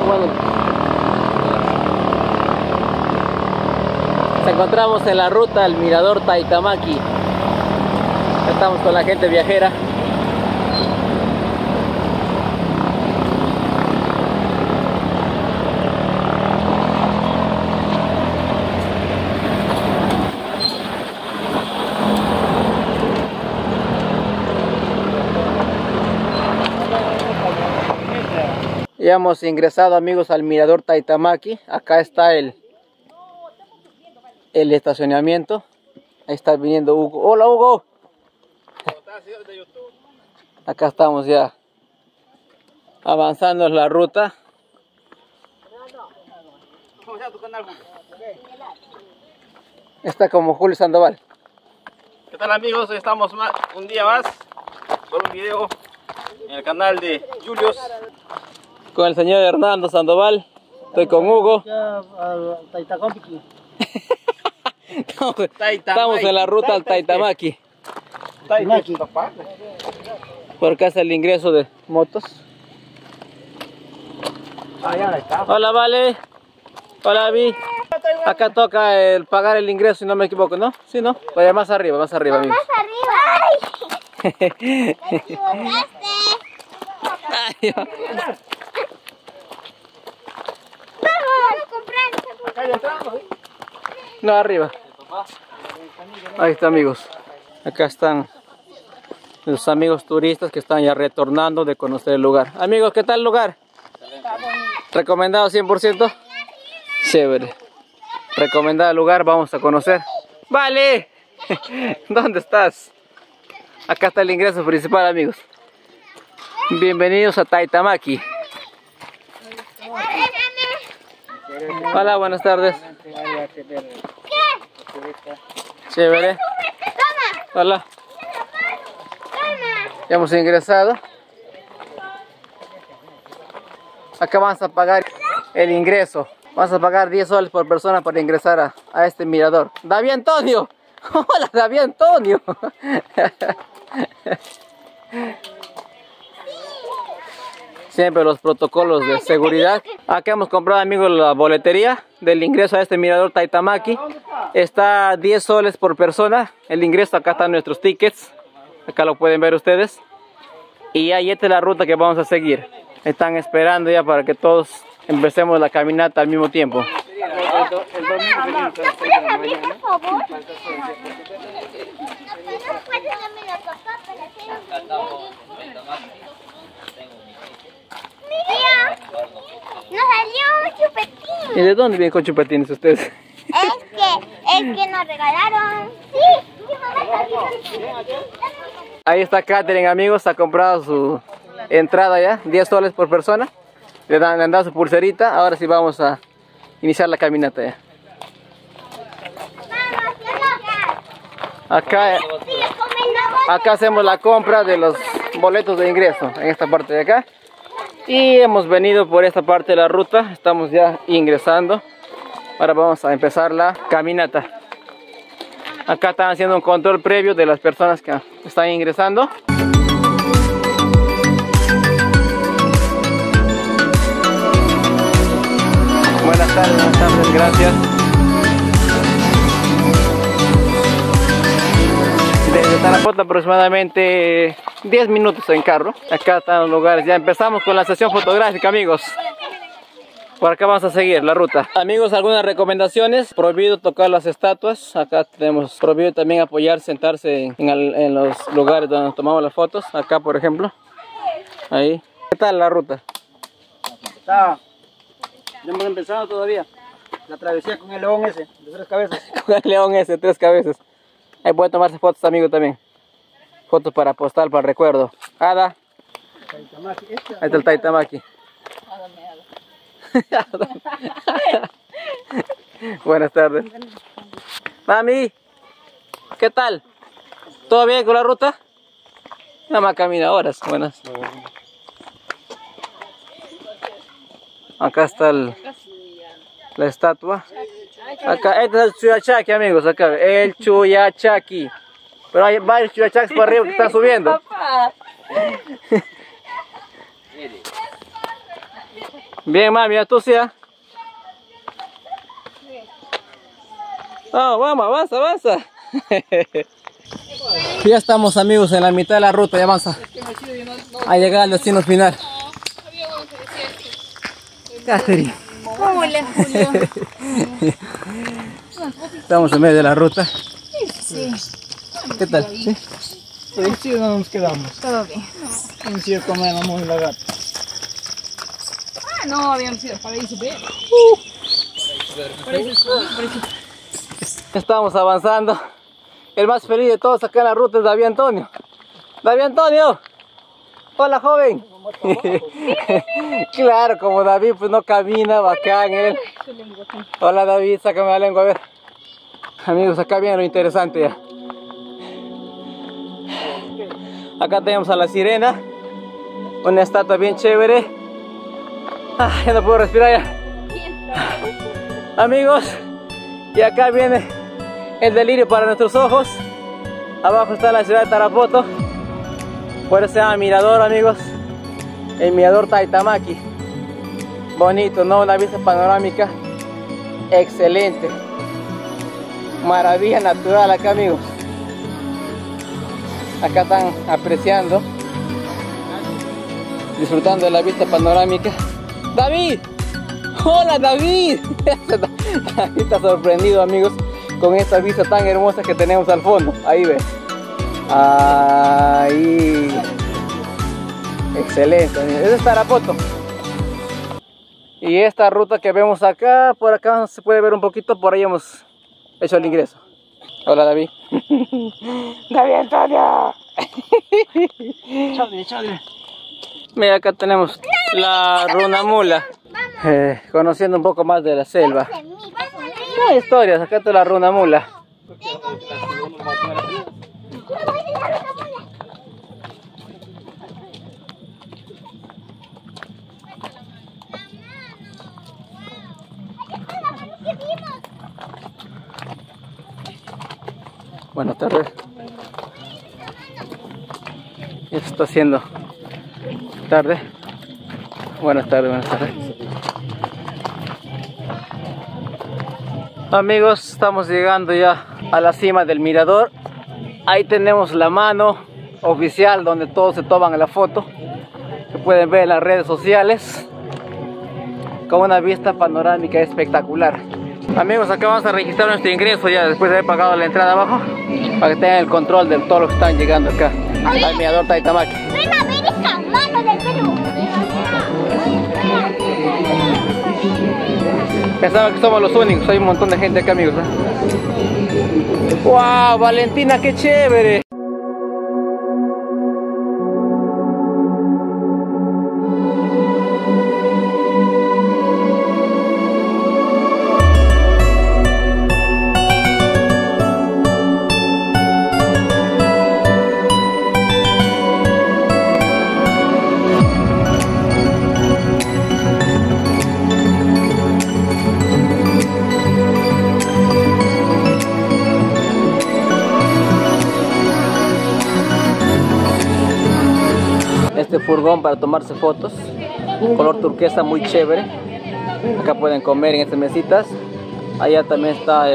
bueno. Nos encontramos en la ruta al mirador Taitamaki. Estamos con la gente viajera. Ya hemos ingresado, amigos, al mirador Taitamaki. Acá está el estacionamiento. Ahí está viniendo Hugo. Hola, Hugo. Acá estamos ya avanzando en la ruta. Está como Julio Sandoval. ¿Qué tal, amigos? Hoy estamos un día más por un video en el canal de Julius. Con el señor Hernando Sandoval. Estoy con Hugo. Estamos en la ruta al Taitamaki. Por acá está el ingreso de motos. Hola, Vale. Hola, Vi. Acá toca pagar el ingreso, si no me equivoco, ¿no? Sí, ¿no? Vaya más arriba, amigos. ¡Más arriba! ¡Ay! ¡Te equivocaste! Ay, no, arriba. Ahí está, amigos. Acá están los amigos turistas que están ya retornando de conocer el lugar. Amigos, ¿qué tal el lugar? ¿Recomendado 100%? Chévere. Recomendado el lugar, vamos a conocer. ¡Vale! ¿Dónde estás? Acá está el ingreso principal, amigos. Bienvenidos a Taitamaki. Hola, buenas tardes. Chévere. Hola. Ya hemos ingresado. Acá vamos a pagar el ingreso. Vamos a pagar 10 soles por persona para ingresar a este mirador. ¡David Antonio! ¡Hola, David Antonio! Siempre los protocolos de seguridad. Acá hemos comprado, amigos, la boletería del ingreso a este mirador Taitamaki. Está 10 soles por persona. El ingreso, acá están nuestros tickets. Acá lo pueden ver ustedes. Y ahí esta es la ruta que vamos a seguir. Están esperando ya para que todos empecemos la caminata al mismo tiempo. Nos salió un chupetín. ¿Y de dónde vienen con chupetines ustedes? Es que nos regalaron. Sí. Ahí está Katherine, amigos, ha comprado su entrada ya, 10 soles por persona. Le han dado su pulserita. Ahora sí vamos a iniciar la caminata ya. Acá hacemos la compra de los boletos de ingreso en esta parte de acá. Y hemos venido por esta parte de la ruta. Estamos ya ingresando. Ahora vamos a empezar la caminata. Acá están haciendo un control previo de las personas que están ingresando. Buenas tardes, gracias. Desde Tarapoto aproximadamente 10 minutos en carro. Acá están los lugares. Ya empezamos con la sesión fotográfica, amigos. Por acá vamos a seguir la ruta. Amigos, algunas recomendaciones. Prohibido tocar las estatuas. Acá tenemos prohibido también apoyar, sentarse en los lugares donde nos tomamos las fotos. Acá, por ejemplo. Ahí. ¿Qué tal la ruta? Está. No hemos empezado todavía. La travesía con el león ese, de 3 cabezas. Con el león ese, 3 cabezas. Ahí pueden tomarse fotos, amigo, también. Fotos para postal, para recuerdo. Ada. Ahí está el Taitamaki. Buenas tardes. Mami, ¿qué tal? ¿Todo bien con la ruta? Nada más camina horas. Buenas. Acá está la estatua. Acá, este es el Chuyachaki, amigos. Acá, el Chuyachaki. Pero hay varios Chuyachakis por arriba que están subiendo. Bien, mami, ya tú sí, ¿eh? Vamos, avanza, avanza. Ya estamos, amigos, en la mitad de la ruta, ya avanza. A llegar al destino final. Catherine. Hola, Julio. Estamos en medio de la ruta. Sí, ¿Qué tal? ¿Sí? Sí, no nos quedamos. todo bien. Hemos ido a comer muy lagarto. Ah, no, habíamos ido para paraíso, ¿ve? Estamos avanzando. El más feliz de todos acá en la ruta es David Antonio. David Antonio. Hola, joven. Claro, como David pues no camina, bacán él. Hola, David, sácame la lengua a ver. Amigos, acá viene lo interesante ya. Acá tenemos a la sirena. Una estatua bien chévere. Ya no puedo respirar ya. Amigos, y acá viene el delirio para nuestros ojos. Abajo está la ciudad de Tarapoto. Por eso se llama mirador, amigos. El mirador Taitamaki. Bonito, ¿no? Una vista panorámica excelente. Maravilla natural acá, amigos. Acá están apreciando, disfrutando de la vista panorámica. ¡David! ¡Hola, David! David está sorprendido, amigos, con esta vista tan hermosa que tenemos al fondo. Ahí ve. Ahí. Excelente. Ese es Tarapoto. Y esta ruta que vemos acá, por acá se puede ver un poquito, por ahí hemos hecho el ingreso. Hola, David. David Antonio. Chale. Mira, acá tenemos la Runamula. Conociendo un poco más de la selva. No hay historias, acá está la Runamula. Buenas tardes. Ya se está haciendo tarde. Buenas tardes, buenas tardes. Amigos, estamos llegando ya a la cima del mirador. Ahí tenemos la mano oficial donde todos se toman la foto. Que pueden ver en las redes sociales. Con una vista panorámica espectacular. Amigos, acá vamos a registrar nuestro ingreso ya después de haber pagado la entrada abajo. Para que tengan el control de todos los que están llegando acá al mirador Taitamaki. Ven a ver esta mano del Perú. Pensaba que somos los únicos, hay un montón de gente acá, amigos. ¡Wow! Valentina, qué chévere. Este furgón para tomarse fotos, color turquesa muy chévere. Acá pueden comer en estas mesitas. Allá también está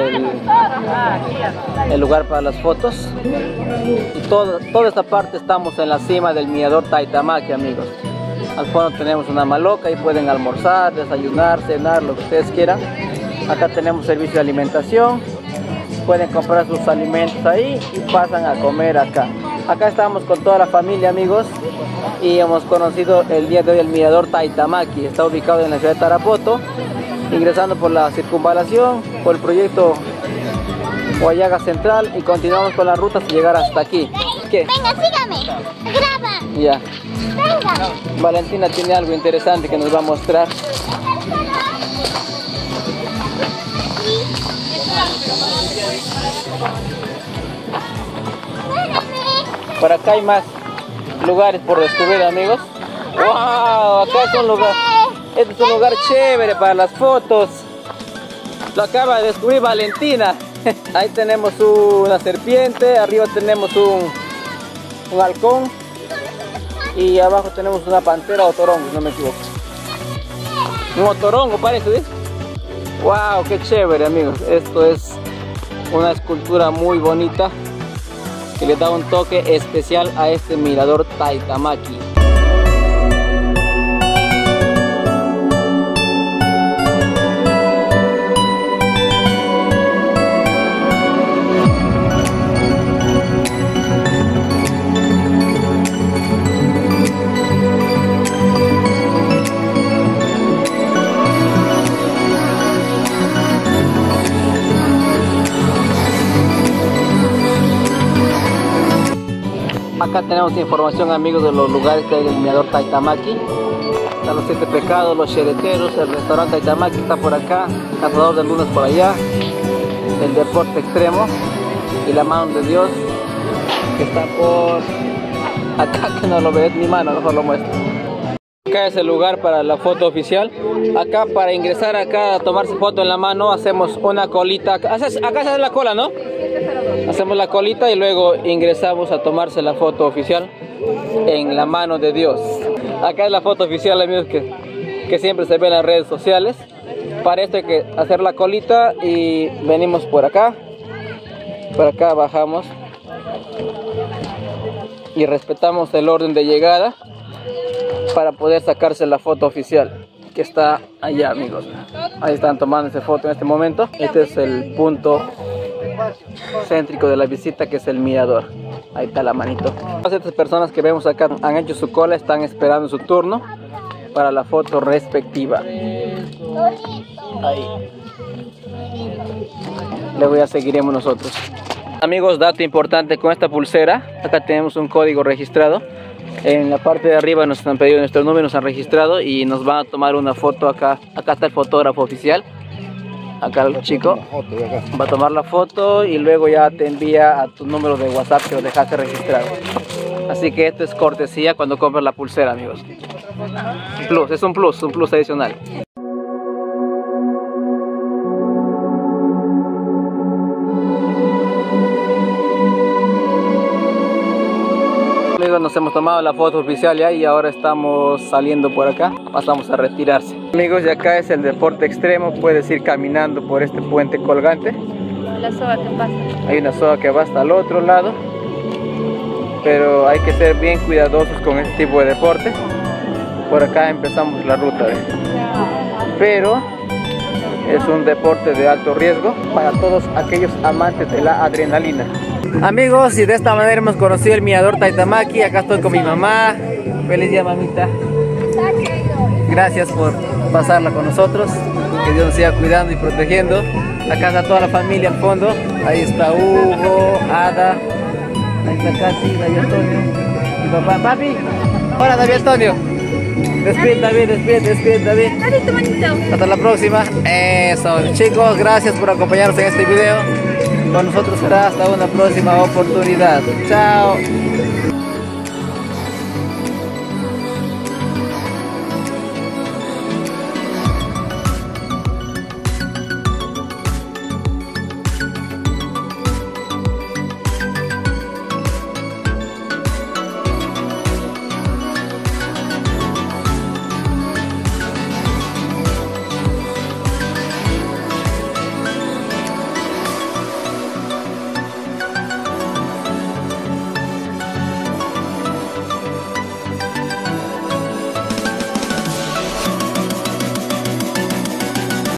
el lugar para las fotos. Y toda esta parte estamos en la cima del mirador Taitamaki, amigos. Al fondo tenemos una maloca y pueden almorzar, desayunar, cenar, lo que ustedes quieran. Acá tenemos servicio de alimentación. Pueden comprar sus alimentos ahí y pasan a comer acá. Acá estamos con toda la familia, amigos, y hemos conocido el día de hoy el mirador Taitamaki. Está ubicado en la ciudad de Tarapoto, ingresando por la circunvalación, por el proyecto Huallaga Central, y continuamos con la ruta hasta llegar hasta aquí. ¿Qué? Venga, sígame. Graba. Ya. Venga. Valentina tiene algo interesante que nos va a mostrar. Por acá hay más lugares por descubrir, amigos. ¡Wow! Acá es un lugar. Este es un lugar chévere para las fotos. Lo acaba de descubrir Valentina. Ahí tenemos una serpiente, arriba tenemos un halcón y abajo tenemos una pantera o torongo, si no me equivoco. Un motorongo parece, ¿sí? Wow, qué chévere, amigos. Esto es una escultura muy bonita que le da un toque especial a este mirador Taitamaki. Acá tenemos información, amigos, de los lugares que hay en el mirador Taitamaki. Están los 7 pecados, los chereteros, el restaurante Taitamaki está por acá, el cazador de lunas por allá, el deporte extremo y la mano de Dios que está por acá, que no lo ves mi mano, mejor lo muestro. Acá es el lugar para la foto oficial. Acá para ingresar acá a tomarse foto en la mano hacemos una colita. Acá se hace la cola, ¿no? Hacemos la colita y luego ingresamos a tomarse la foto oficial en la mano de Dios. Acá es la foto oficial, amigos, que siempre se ve en las redes sociales. Para esto hay que hacer la colita y venimos por acá. Por acá bajamos y respetamos el orden de llegada para poder sacarse la foto oficial, que está allá, amigos. Ahí están tomando esa foto en este momento. Este es el punto céntrico de la visita, que es el mirador. Ahí está la manito. Todas estas personas que vemos acá han hecho su cola, están esperando su turno para la foto respectiva. Ahí. Luego ya seguiremos nosotros. Amigos, dato importante con esta pulsera. Acá tenemos un código registrado. En la parte de arriba nos han pedido nuestro número, nos han registrado y nos van a tomar una foto acá. Acá está el fotógrafo oficial. Acá el chico va a tomar la foto y luego ya te envía a tu número de WhatsApp que lo dejaste registrado. Así que esto es cortesía cuando compras la pulsera, amigos. Plus, es un plus adicional. Nos hemos tomado la foto oficial ya y ahora estamos saliendo por acá, pasamos a retirarse. Amigos, y acá es el deporte extremo, puedes ir caminando por este puente colgante. La soga que pasa. Hay una soga que va hasta el otro lado, pero hay que ser bien cuidadosos con este tipo de deporte. Por acá empezamos la ruta, pero es un deporte de alto riesgo para todos aquellos amantes de la adrenalina. Amigos, y de esta manera hemos conocido el mirador Taitamaki. Acá estoy con mi mamá. Feliz día, mamita. Gracias por pasarla con nosotros. Que Dios nos siga cuidando y protegiendo. Acá está toda la familia al fondo. Ahí está Hugo, Ada. Ahí está Casi, David Antonio. Mi papá, papi. Hola, David Antonio. Despide, David, despide, David. Dale tu manito. Hasta la próxima. Eso, chicos, gracias por acompañarnos en este video. Con nosotros será hasta una próxima oportunidad. Chao.